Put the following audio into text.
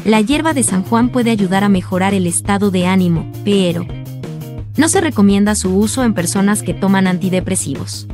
La hierba de San Juan puede ayudar a mejorar el estado de ánimo, pero no se recomienda su uso en personas que toman antidepresivos.